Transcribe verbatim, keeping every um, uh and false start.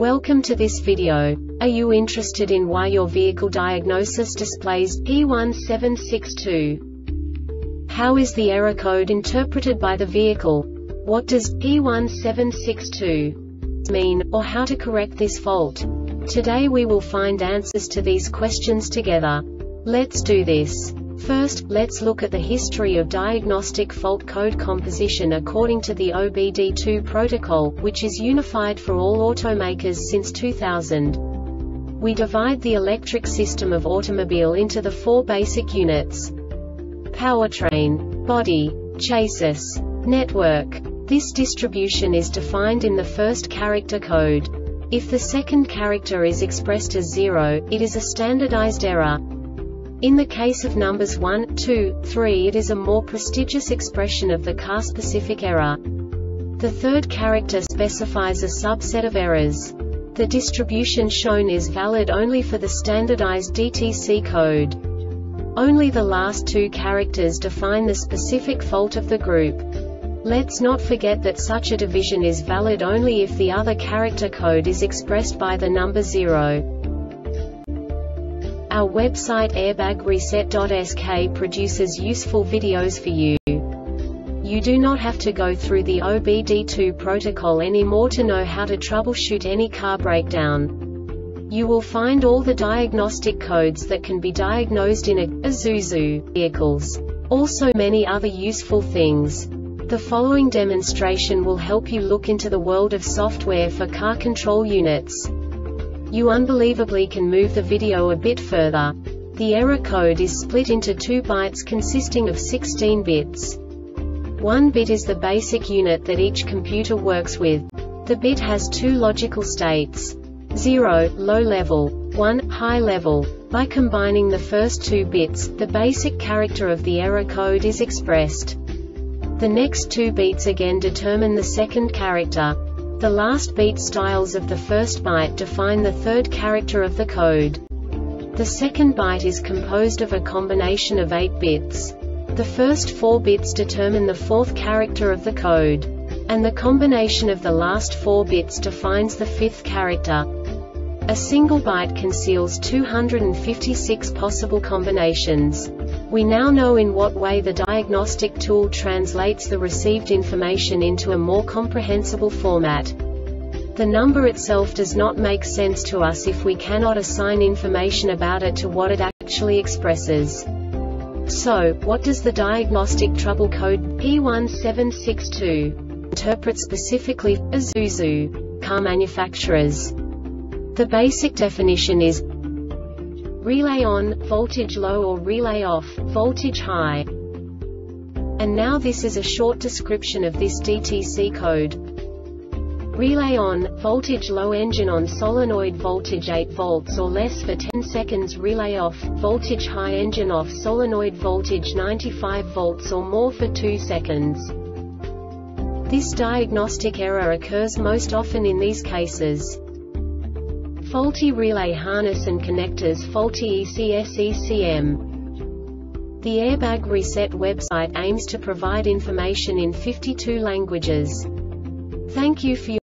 Welcome to this video. Are you interested in why your vehicle diagnosis displays P one seven six two? How is the error code interpreted by the vehicle? What does P one seven six two mean, or how to correct this fault? Today we will find answers to these questions together. Let's do this. First, let's look at the history of diagnostic fault code composition according to the O B D two protocol, which is unified for all automakers since two thousand. We divide the electric system of automobile into the four basic units: powertrain, body, chassis, network. This distribution is defined in the first character code. If the second character is expressed as zero, it is a standardized error. In the case of numbers one, two, three, it is a more prestigious expression of the car-specific error. The third character specifies a subset of errors. The distribution shown is valid only for the standardized D T C code. Only the last two characters define the specific fault of the group. Let's not forget that such a division is valid only if the other character code is expressed by the number zero. Our website airbag reset dot S K produces useful videos for you. You do not have to go through the O B D two protocol anymore to know how to troubleshoot any car breakdown. You will find all the diagnostic codes that can be diagnosed in a Isuzu vehicles. Also many other useful things. The following demonstration will help you look into the world of software for car control units. You unbelievably can move the video a bit further. The error code is split into two bytes consisting of sixteen bits. One bit is the basic unit that each computer works with. The bit has two logical states: zero, low level, one, high level. By combining the first two bits, the basic character of the error code is expressed. The next two beats again determine the second character. The last beat styles of the first byte define the third character of the code. The second byte is composed of a combination of eight bits. The first four bits determine the fourth character of the code. And the combination of the last four bits defines the fifth character. A single byte conceals two hundred fifty-six possible combinations. We now know in what way the diagnostic tool translates the received information into a more comprehensible format. The number itself does not make sense to us if we cannot assign information about it to what it actually expresses. So, what does the diagnostic trouble code P one seven six two interpret specifically for Isuzu car manufacturers? The basic definition is relay on, voltage low, or relay off, voltage high. And now this is a short description of this D T C code. Relay on, voltage low, engine on, solenoid, voltage eight volts or less for ten seconds. Relay off, voltage high, engine off, solenoid, voltage ninety-five volts or more for two seconds. This diagnostic error occurs most often in these cases: faulty relay harness and connectors, faulty E C S E C M. The Airbag Reset website aims to provide information in fifty-two languages. Thank you for your